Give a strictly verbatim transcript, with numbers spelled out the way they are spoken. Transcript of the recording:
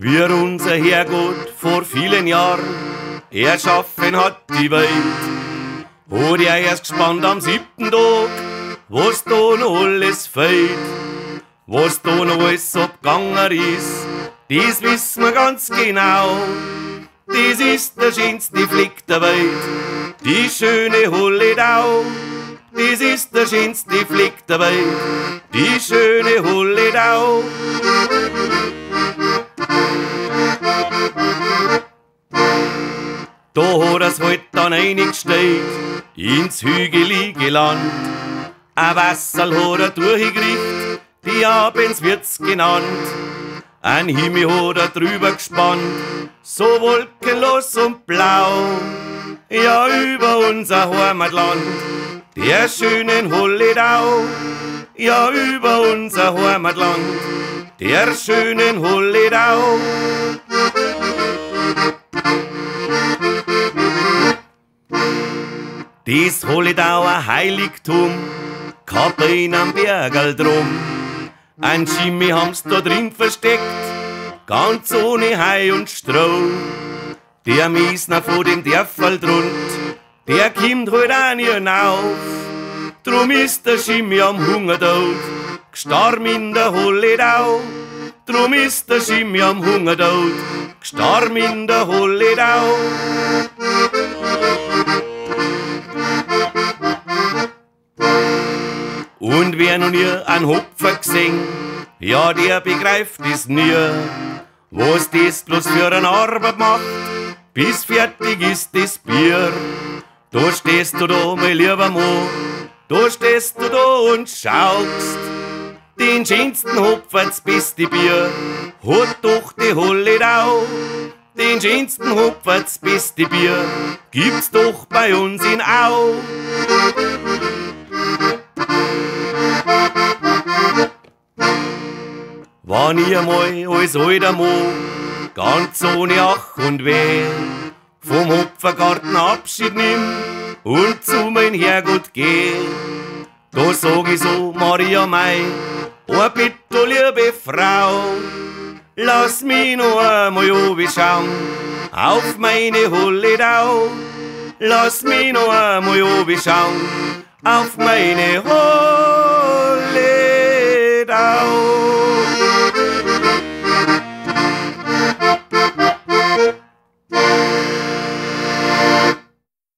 wie unser Herrgott vor vielen Jahren erschaffen hat die Welt. Hat er erst gespannt am siebten Tag, was da noch alles fehlt. Was da noch alles abgegangen ist, das wissen wir ganz genau. Das ist der schönste Fleck der Welt, die schöne Holledau. Das ist der schönste Fleck der Welt, die schöne Holledau. Da hat er's halt dann eingestellt, ins hügelige Land. Ein Wasserl hat er durchgekriegt, die Abends wird's genannt. Ein Himmel hat er drüber gespannt, so wolkenlos und blau. Ja, über unser Heimatland, der schönen Holledau. Ja, über unser Heimatland, der schönen Holledau. Das Holledauer Heiligtum, Kapeln am Bergerl drum. Ein Schimmi haben's da drin versteckt, ganz ohne Hai und Stroh. Der Miesner von dem Dörferl drund, der kommt halt auch nie auf. Drum ist der Schimmi am Hungertod, gestorben in der Holledau. Drum ist der Schimmi am Hungertod, gestorben in der Holledau. Und wer noch nie einen Hopfer gesehen, ja, der begreift es nie, was das bloß für eine Arbeit macht, bis fertig ist das Bier. Da stehst du da, mein lieber Mo, da stehst du da und schaust. Den schönsten Hopfer, das beste Bier, hat doch die Holledau. Den schönsten Hopfer, das beste Bier, gibt's doch bei uns in Au. Wann ich einmal als alter Mo, ganz ohne Ach und Weh, vom Hopfergarten Abschied nimm und zu mein Herrgott geh, da sag ich so, Maria Mei, oh bitte, liebe Frau, lass mich noch einmal schauen auf meine Holledau. Lass mich noch einmal schauen auf meine Holledau.